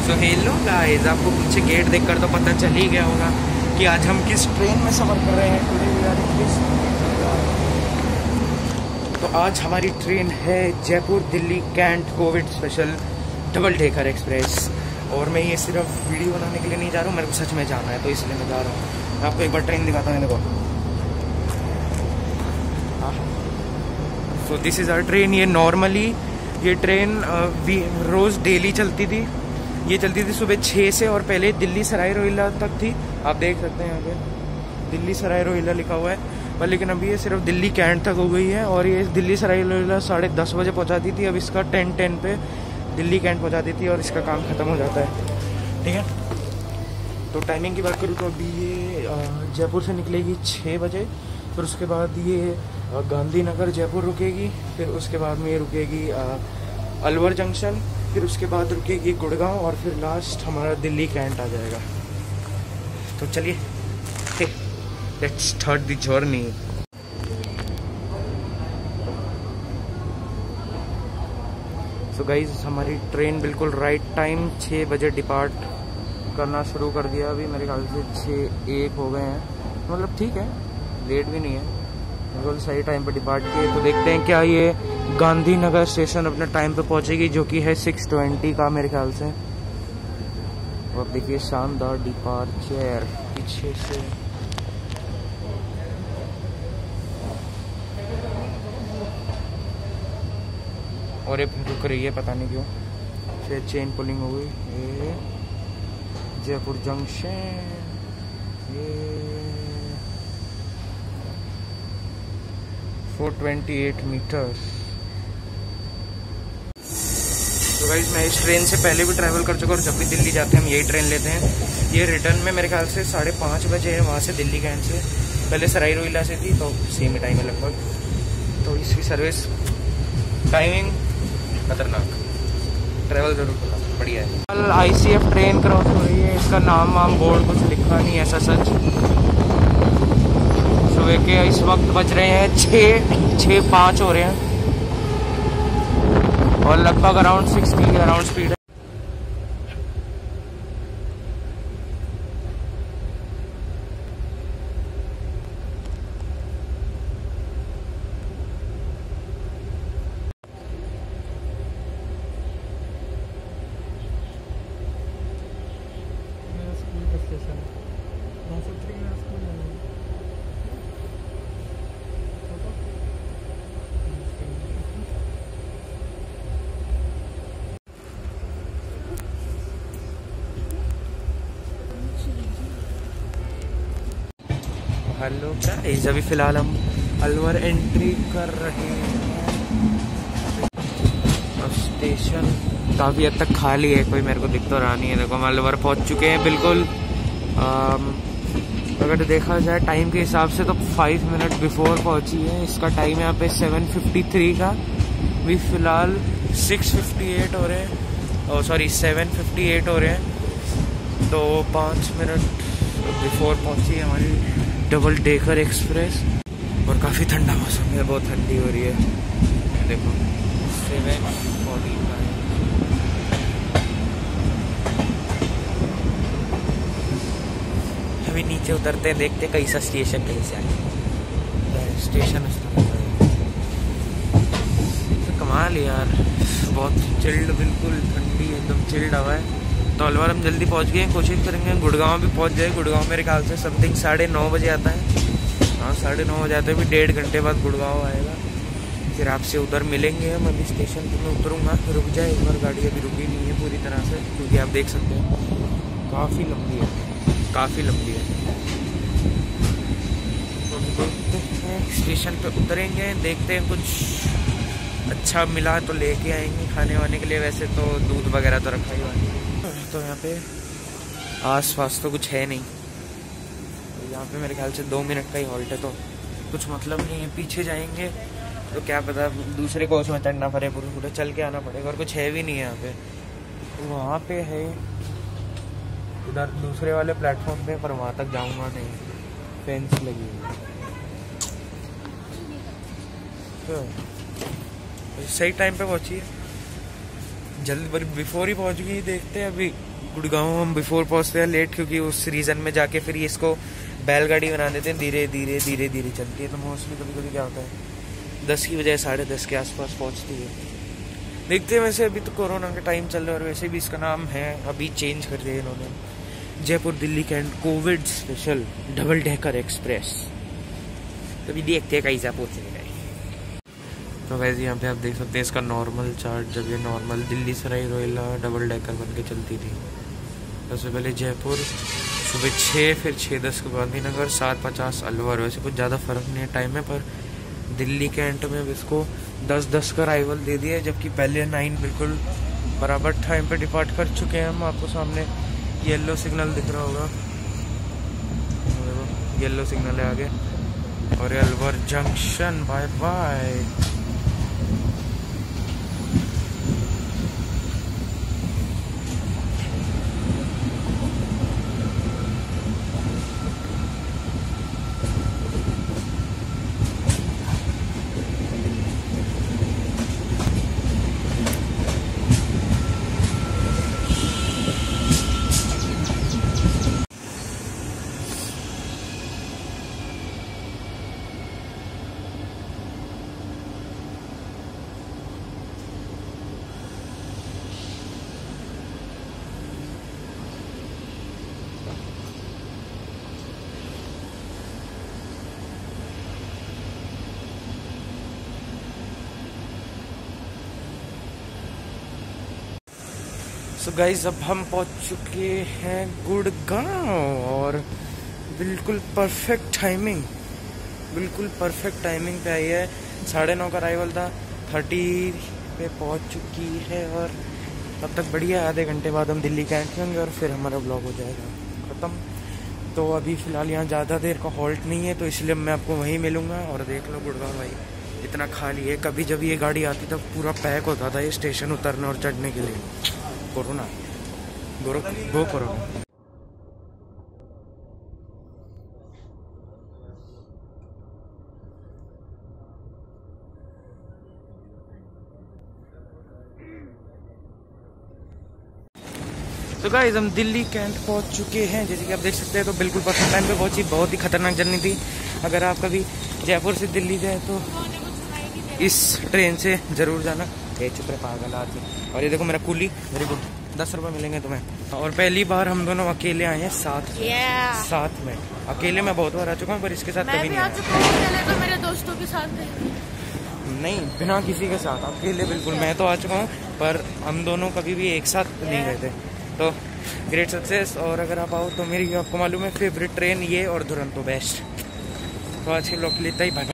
So hello guys, आपको पीछे gate देखकर तो पता चल ही गया होगा कि आज हम किस ट्रेन में सफ़र कर रहे हैं। तो आज हमारी ट्रेन है Jaipur Delhi cantt covid special double decker express. और मैं ये सिर्फ वीडियो बनाने के लिए नहीं जा रहा हूँ, मेरे को सच में जाना है, तो इसलिए मैं जा रहा हूँ। मैं आपको एक बार ट्रेन दिखाता हूँ। देखो, so this is our train. ये नॉर्मली ये ट्रेन रोज़ डेली चलती थी। ये चलती थी सुबह 6 से, और पहले दिल्ली सराय रोहिल्ला तक थी। आप देख सकते हैं यहाँ पे दिल्ली सराय रोहिल्ला लिखा हुआ है, पर लेकिन अभी ये सिर्फ दिल्ली कैंट तक हो गई है। और ये दिल्ली सराय रोहिल्ला 10:30 बजे पहुँचाती थी, अब इसका 10:10 पे दिल्ली कैंट पहुँचाती थी और इसका काम ख़त्म हो जाता है। ठीक है, तो टाइमिंग की बात करूँ तो अभी ये जयपुर से निकलेगी 6 बजे, फिर उसके बाद ये गांधीनगर जयपुर रुकेगी, फिर उसके बाद में ये रुकेगी अलवर जंक्शन, फिर उसके बाद रुकेगी गुड़गांव, और फिर लास्ट हमारा दिल्ली कैंट आ जाएगा। तो चलिए let's start the journey. So guys, हमारी ट्रेन बिल्कुल राइट टाइम 6 बजे डिपार्ट करना शुरू कर दिया। अभी मेरे ख्याल से 6:01 हो गए हैं, मतलब ठीक है, लेट भी नहीं है, बिल्कुल सही टाइम पे डिपार्ट किए। तो देखते हैं क्या ये गांधीनगर स्टेशन अपने टाइम पे पहुंचेगी, जो कि है 6:20 का मेरे ख्याल से। और देखिए शानदार डिपार्चर पीछे से। और ये रुक रही है, पता नहीं क्यों, फिर चेन पुलिंग हो गई। ये जयपुर जंक्शन, ये 428 मीटर्स। तो गाइस, मैं इस ट्रेन से पहले भी ट्रैवल कर चुका, और जब भी दिल्ली जाते हैं हम यही ट्रेन लेते हैं। ये रिटर्न में मेरे ख्याल से 5:30 बजे है वहाँ से दिल्ली कैंट से। पहले सराय रोहिल्ला से थी, तो सेम ही टाइम है लगभग। तो इसकी सर्विस टाइमिंग खतरनाक, ट्रैवल जरूर बढ़िया है। कल ICF ट्रेन क्रॉस हो रही है, इसका नाम वाम बोर्ड कुछ लिखा नहीं ऐसा सच। सुबह के इस वक्त बज रहे हैं 6:05 हो रहे हैं, और लगभग अराउंड 60 अराउंड स्पीड है। हेलो गाइस, अभी फिलहाल हम अलवर एंट्री कर रहे हैं। अब स्टेशन काफ़ी हद तक खाली है, कोई मेरे को दिख तो रहा नहीं है। देखो, हम अलवर पहुंच चुके हैं बिल्कुल। अगर देखा जाए टाइम के हिसाब से तो 5 मिनट बिफोर पहुंची है। इसका टाइम यहाँ पे 7:53 का। भी फिलहाल 6:58 हो रहे हैं, सॉरी 7:58 हो रहे हैं। तो 5 मिनट बिफोर पहुंची है हमारी डबल डेकर एक्सप्रेस। और काफ़ी ठंडा मौसम है, बहुत ठंडी हो रही है। देखो 7:45। अभी नीचे उतरते हैं, देखते हैं कैसा स्टेशन कैसे आए। स्टेशन तो कमाल यार, बहुत चिल्ड, बिल्कुल ठंडी एकदम चिल्ड हवा है। तो अलवर हम जल्दी पहुंच गए हैं, कोशिश करेंगे गुड़गांव भी पहुंच जाए। गुड़गांव मेरे ख्याल से समथिंग 9:30 बजे आता है। हाँ, 9:30 बजे आता है, भी 1.5 घंटे बाद गुड़गांव आएगा। फिर आपसे उधर मिलेंगे हम। अभी स्टेशन पर मैं उतरूँगा, रुक जाए एक बार, गाड़ी अभी रुकी नहीं है पूरी तरह से, क्योंकि आप देख सकते हैं काफ़ी लंबी है, काफ़ी लंबी है। तो देखते हैं, स्टेशन पे उतरेंगे, देखते हैं कुछ अच्छा मिला तो लेके आएंगे खाने वाने के लिए। वैसे तो दूध वगैरह तो रखा ही हुआ है। तो यहाँ पे आस-पास तो कुछ है नहीं, यहाँ पे मेरे ख्याल से 2 मिनट का ही हॉल्ट है, तो कुछ मतलब नहीं है। पीछे जाएंगे तो क्या पता दूसरे कोच में चढ़ना पड़े, पूरे चल के आना पड़ेगा, और कुछ है भी नहीं है यहाँ पे। वहाँ पे है, उधर दूसरे वाले प्लेटफॉर्म पे, पर वहाँ तक जाऊँगा नहीं, फेंस लगी है। तो सही टाइम पे पहुँची है, जल्द बिफोर ही पहुँच गई। देखते हैं अभी गुड़गांव हम बिफोर पहुंचते हैं लेट, क्योंकि उस रीजन में जाके फिर इसको बैलगाड़ी बना देते हैं, धीरे धीरे धीरे धीरे चलती है। तो मोस्टली कभी कभी क्या होता है 10 की बजाय 10:30 के आसपास पहुंचती है। देखते हैं। वैसे अभी तो कोरोना का टाइम चल रहा है और वैसे भी इसका नाम है अभी चेंज कर दिया इन्होंने, Jaipur Delhi cantt covid special double decker express. तो अभी देखते हैं कैसा पहुंचेगा। तो वैसे यहाँ पे आप देख सकते हैं इसका नॉर्मल चार्ट, जब ये normal Delhi Sarai Rohilla double decker बन के चलती थी। सबसे पहले जयपुर सुबह 6, फिर 6:10 को गांधीनगर, 7:50 अलवर। वैसे कुछ ज़्यादा फर्क नहीं है टाइम में, पर दिल्ली कैंट में अब इसको 10:10 का अराइवल दे दिया है, जबकि पहले 9 बिल्कुल बराबर टाइम पे डिपार्ट कर चुके हैं हम। आपको सामने येलो सिग्नल दिख रहा होगा, येलो सिग्नल है आगे, और Alwar junction. Bye bye. So guys अब हम पहुंच चुके हैं गुड़गांव, और बिल्कुल परफेक्ट टाइमिंग, बिल्कुल परफेक्ट टाइमिंग पे आई है। 9:30 का अराइवल था, 30 पे पहुंच चुकी है, और तब तक बढ़िया। आधे घंटे बाद हम दिल्ली कैंट होंगे और फिर हमारा ब्लॉग हो जाएगा ख़त्म। तो अभी फ़िलहाल यहाँ ज़्यादा देर का हॉल्ट नहीं है, तो इसलिए मैं आपको वहीं मिलूँगा। और देख लो गुड़गांव भाई इतना खाली है। कभी जब ये गाड़ी आती तब पूरा पैक होता था ये स्टेशन उतरने और चढ़ने के लिए। Corona go corona. तो गाइस हम दिल्ली कैंट पहुंच चुके हैं, जैसे कि आप देख सकते हैं। तो बिल्कुल परफेक्ट टाइम पे पहुंची। बहुत ही खतरनाक जर्नी थी। अगर आप कभी जयपुर से दिल्ली जाए तो इस ट्रेन से ज़रूर जाना। चुप रहे पागल आदमी। और ये देखो मेरा कुली, वेरी गुड, 10 रुपये मिलेंगे तुम्हें। और पहली बार हम दोनों अकेले आए हैं साथ में। अकेले मैं बहुत बार आ चुका हूँ, पर इसके साथ कभी नहीं आया। तो मेरे दोस्तों के साथ नहीं, बिना किसी के साथ अकेले बिल्कुल। मैं तो आ चुका हूँ, पर हम दोनों कभी भी एक साथ नहीं गए थे। तो ग्रेट सक्सेस। और अगर आप आओ तो मेरी आपको मालूम है फेवरेट ट्रेन ये और दुरंतो बेस्ट। तो आज के ब्लॉग लेता ही भाई।